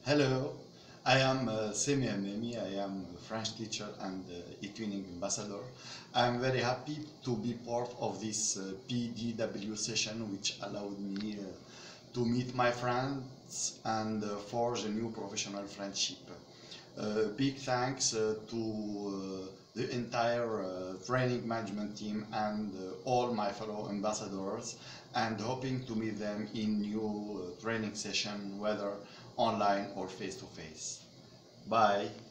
Hello, I am Semi Amemi. I am a French teacher and eTwinning ambassador. I am very happy to be part of this PDW session, which allowed me to meet my friends and forge a new professional friendship. Big thanks to the entire training management team and all my fellow ambassadors, and hoping to meet them in new training session, whether online or face to face. Bye.